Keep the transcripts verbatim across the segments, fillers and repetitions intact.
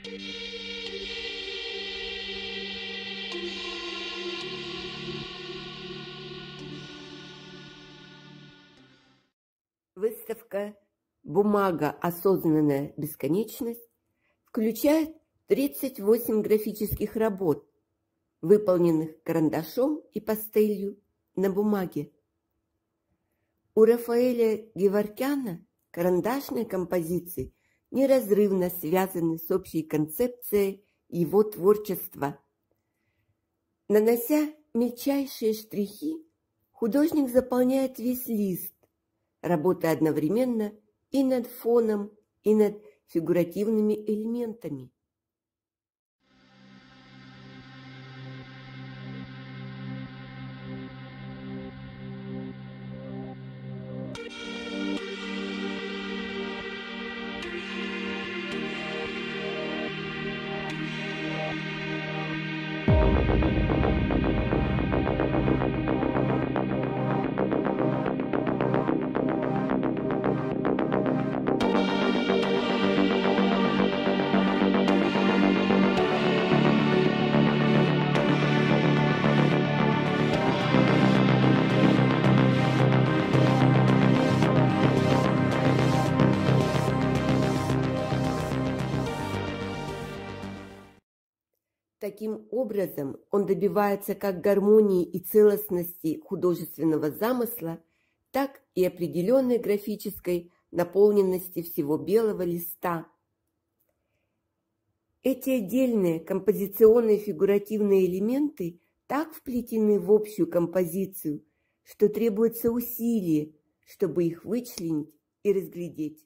Выставка «Бумага. Осознанная бесконечность» включает тридцать восемь графических работ, выполненных карандашом и пастелью на бумаге. У Рафаэля Геворкяна карандашные композиции неразрывно связаны с общей концепцией его творчества. Нанося мельчайшие штрихи, художник заполняет весь лист, работая одновременно и над фоном, и над фигуративными элементами. Таким образом, он добивается как гармонии и целостности художественного замысла, так и определенной графической наполненности всего белого листа. Эти отдельные композиционные фигуративные элементы так вплетены в общую композицию, что требуется усилие, чтобы их вычленить и разглядеть.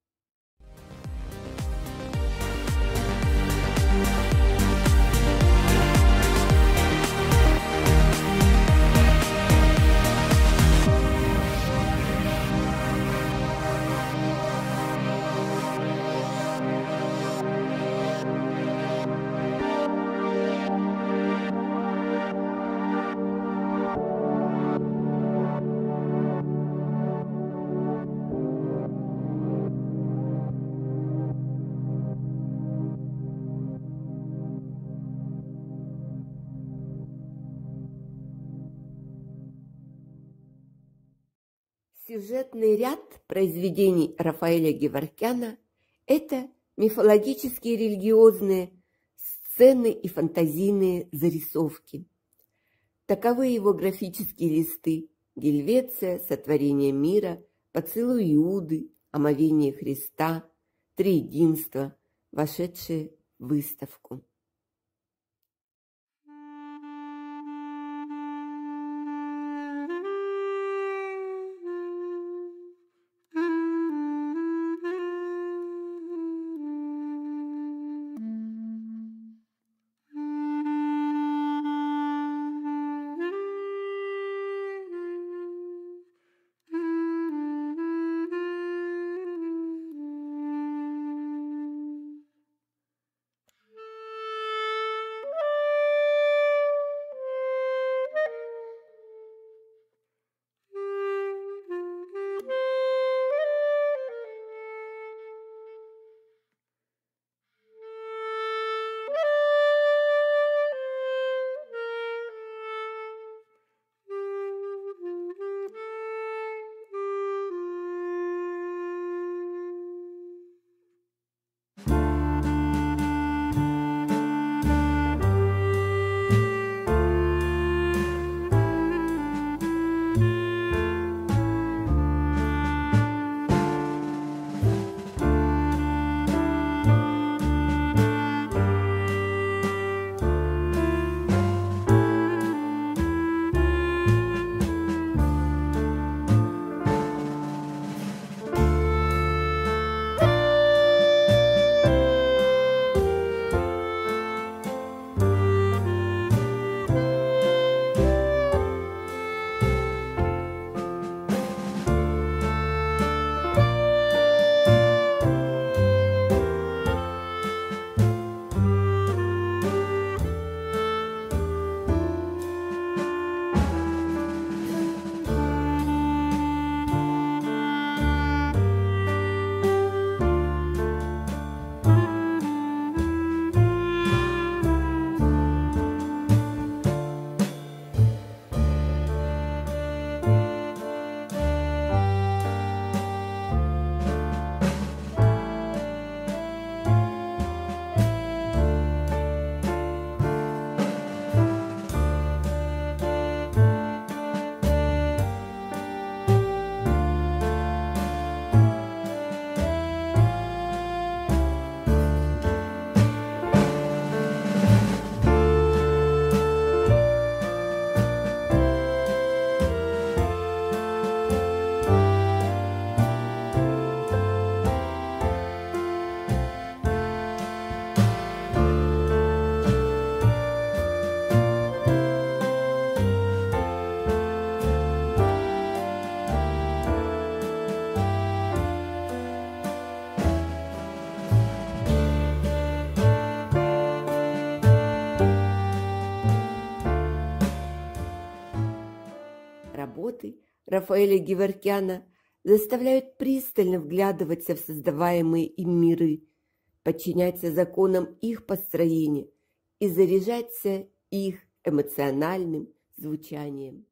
Сюжетный ряд произведений Рафаэля Геворкяна – это мифологические религиозные сцены и фантазийные зарисовки. Таковы его графические листы «Гельвеция», «Сотворение мира», «Поцелуй Иуды», «Омовение Христа», «Триединство», вошедшие в выставку. работы Рафаэля Геворкяна заставляют пристально вглядываться в создаваемые им миры, подчиняться законам их построения и заряжаться их эмоциональным звучанием.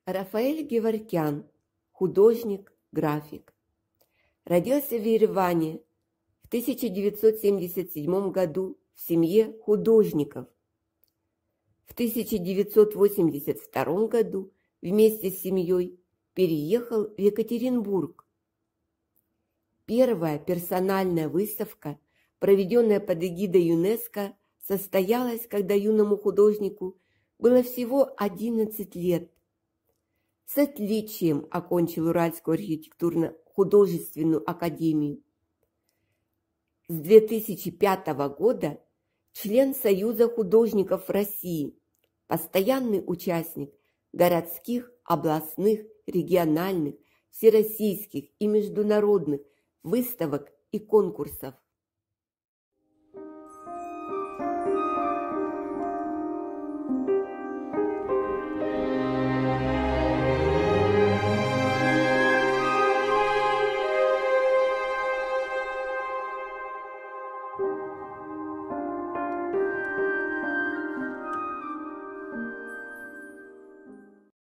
Рафаэль Геворкян, художник, график. Родился в Ереване в тысяча девятьсот семьдесят седьмом году в семье художников. В тысяча девятьсот восемьдесят втором году вместе с семьей переехал в Екатеринбург. Первая персональная выставка, проведенная под эгидой ЮНЕСКО, состоялась, когда юному художнику было всего одиннадцать лет. С отличием окончил Уральскую архитектурно-художественную академию. С две тысячи пятого года член Союза художников России, постоянный участник городских, областных, региональных, всероссийских и международных выставок и конкурсов.